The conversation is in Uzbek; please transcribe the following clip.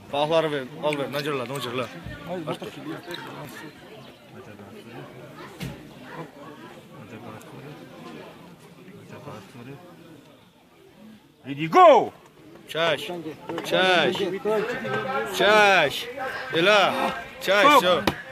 Pachları ver, al ver, nacırla. Ready, go! Çaş. Ela. Çaş, все.